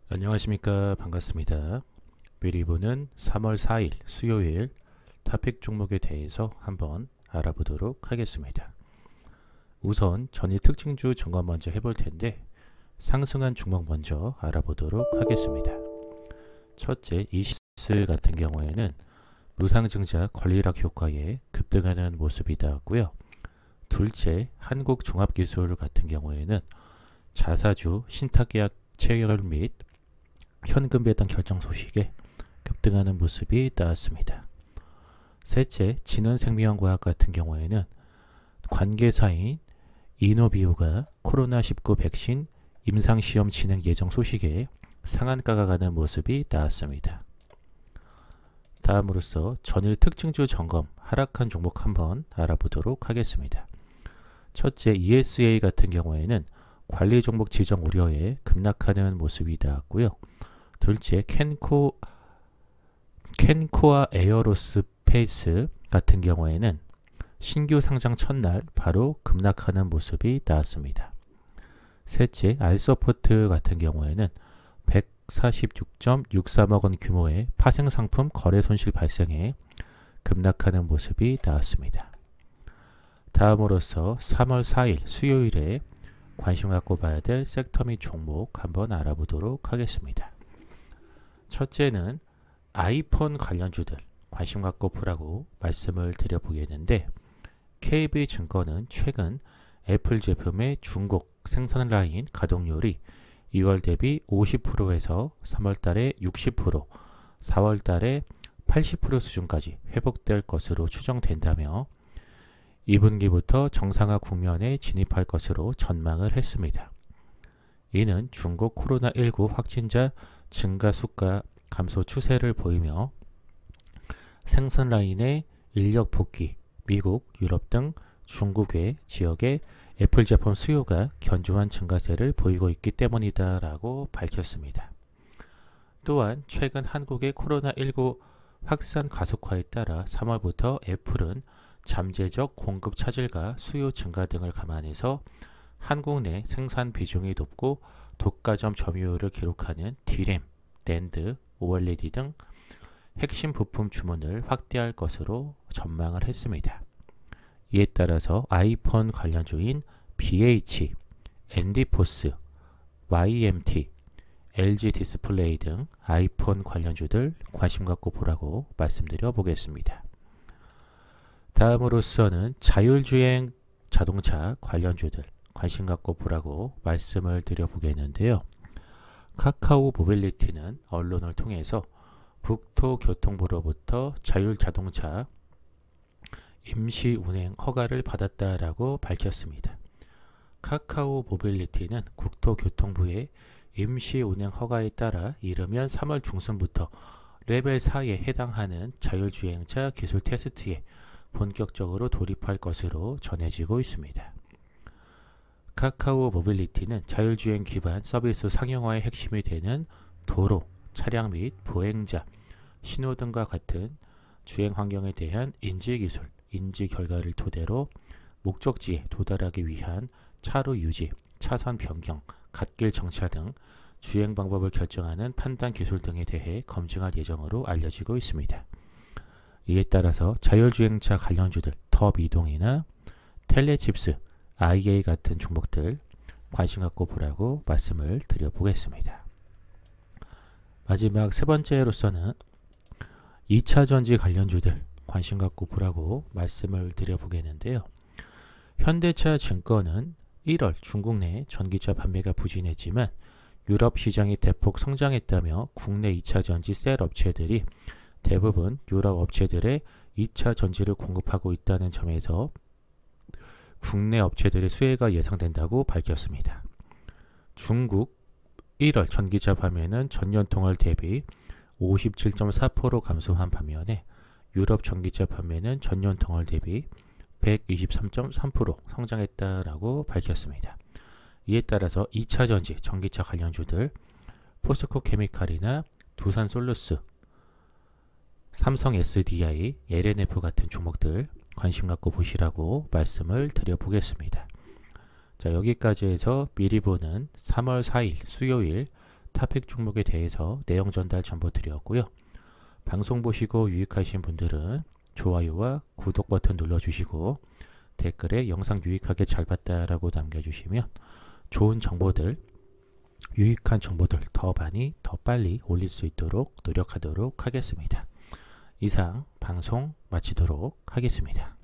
안녕하십니까. 반갑습니다. 미리 보는 3월 4일 수요일 토픽 종목에 대해서 한번 알아보도록 하겠습니다. 우선 전일 특징주 점검 먼저 해볼 텐데 상승한 종목 먼저 알아보도록 하겠습니다. 첫째, 이시스 같은 경우에는 무상증자 권리락 효과에 급등하는 모습이 나왔고요. 둘째, 한국종합기술 같은 경우에는 자사주 신탁계약 체결 및 현금 배당 결정 소식에 급등하는 모습이 나왔습니다. 셋째, 진원생명과학 같은 경우에는 관계사인 이노비오가 코로나19 백신 임상시험 진행 예정 소식에 상한가가 가는 모습이 나왔습니다. 다음으로서 전일 특징주 점검 하락한 종목 한번 알아보도록 하겠습니다. 첫째, ESA 같은 경우에는 관리 종목 지정 우려에 급락하는 모습이 나왔고요. 둘째, 캔코아 에어로스페이스 같은 경우에는 신규 상장 첫날 바로 급락하는 모습이 나왔습니다. 셋째, 알서포트 같은 경우에는 146.63억 원 규모의 파생상품 거래 손실 발생에 급락하는 모습이 나왔습니다. 다음으로서 3월 4일 수요일에 관심 갖고 봐야 될 섹터 및 종목 한번 알아보도록 하겠습니다. 첫째는 아이폰 관련주들 관심 갖고 보라고 말씀을 드려보겠는데, KB증권은 최근 애플 제품의 중국 생산 라인 가동률이 2월 대비 50%에서 3월 달에 60%, 4월 달에 80% 수준까지 회복될 것으로 추정된다며 2분기부터 정상화 국면에 진입할 것으로 전망을 했습니다. 이는 중국 코로나19 확진자 증가 수가 감소 추세를 보이며 생산 라인의 인력 복귀, 미국, 유럽 등 중국의 지역의 애플 제품 수요가 견조한 증가세를 보이고 있기 때문이다 라고 밝혔습니다. 또한 최근 한국의 코로나19 확산 가속화에 따라 3월부터 애플은 잠재적 공급 차질과 수요 증가 등을 감안해서 한국 내 생산 비중이 높고 독과점 점유율을 기록하는 D램, 낸드, OLED 등 핵심 부품 주문을 확대할 것으로 전망을 했습니다. 이에 따라서 아이폰 관련주인 BH, 엔디포스, YMT, LG 디스플레이 등 아이폰 관련주들 관심 갖고 보라고 말씀드려 보겠습니다. 다음으로서는 자율주행 자동차 관련주들 관심 갖고 보라고 말씀을 드려 보겠는데요. 카카오 모빌리티는 언론을 통해서 국토교통부로부터 자율자동차 임시 운행 허가를 받았다라고 밝혔습니다. 카카오 모빌리티는 국토교통부의 임시 운행 허가에 따라 이르면 3월 중순부터 레벨 4에 해당하는 자율주행차 기술 테스트에 본격적으로 돌입할 것으로 전해지고 있습니다. 카카오 모빌리티는 자율주행 기반 서비스 상용화의 핵심이 되는 도로, 차량 및 보행자, 신호등과 같은 주행 환경에 대한 인지기술, 인지 결과를 토대로 목적지에 도달하기 위한 차로 유지, 차선 변경, 갓길 정차 등 주행 방법을 결정하는 판단 기술 등에 대해 검증할 예정으로 알려지고 있습니다. 이에 따라서 자율주행차 관련주들 더 미동이나 텔레칩스, IA 같은 종목들 관심 갖고 보라고 말씀을 드려보겠습니다. 마지막 세 번째로서는 2차전지 관련주들 관심 갖고 보라고 말씀을 드려보겠는데요. 현대차 증권은 1월 중국 내 전기차 판매가 부진했지만 유럽 시장이 대폭 성장했다며 국내 2차전지 셀 업체들이 대부분 유럽 업체들의 2차 전지를 공급하고 있다는 점에서 국내 업체들의 수혜가 예상된다고 밝혔습니다. 중국 1월 전기차 판매는 전년 동월 대비 57.4% 감소한 반면에 유럽 전기차 판매는 전년 동월 대비 123.3% 성장했다라고 밝혔습니다. 이에 따라서 2차 전지 전기차 관련주들 포스코 케미칼이나 두산 솔루스, 삼성 SDI, LNF 같은 종목들 관심 갖고 보시라고 말씀을 드려보겠습니다. 자, 여기까지 해서 미리 보는 3월 4일 수요일 탑픽 종목에 대해서 내용 전달 정보 드렸고요. 방송 보시고 유익하신 분들은 좋아요와 구독 버튼 눌러주시고 댓글에 영상 유익하게 잘 봤다라고 남겨주시면 좋은 정보들, 유익한 정보들 더 많이 더 빨리 올릴 수 있도록 노력하도록 하겠습니다. 이상 방송 마치도록 하겠습니다.